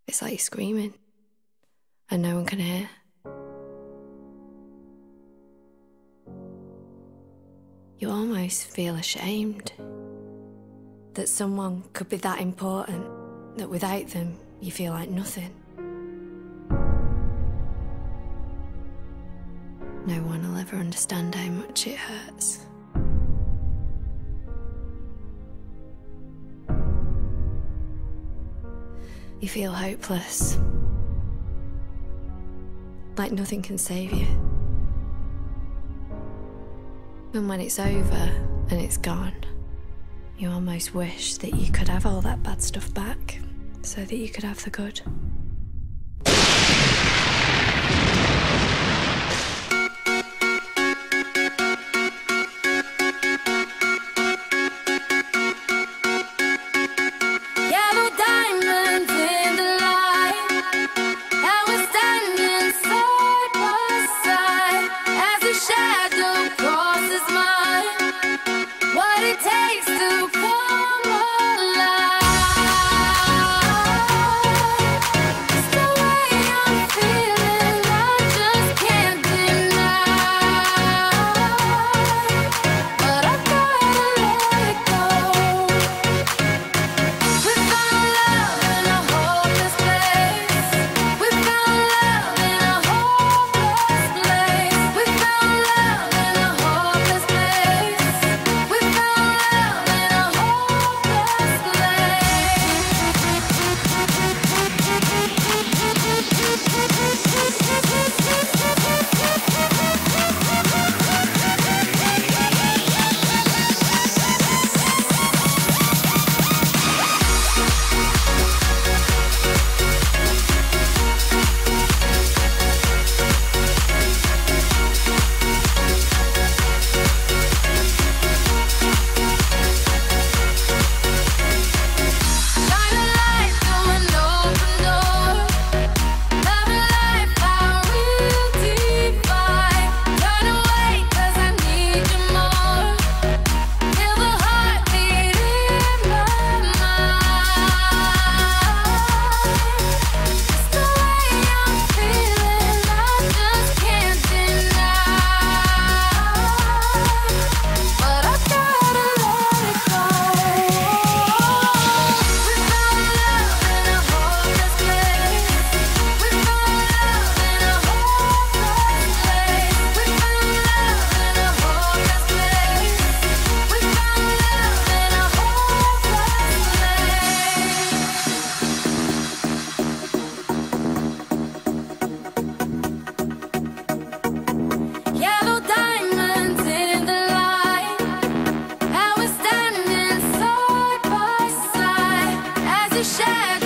It's like you're screaming and no one can hear. You almost feel ashamed that someone could be that important, that without them you feel like nothing. No one will ever understand how much it hurts. You feel hopeless, like nothing can save you. And when it's over and it's gone, you almost wish that you could have all that bad stuff back so that you could have the good. Shadow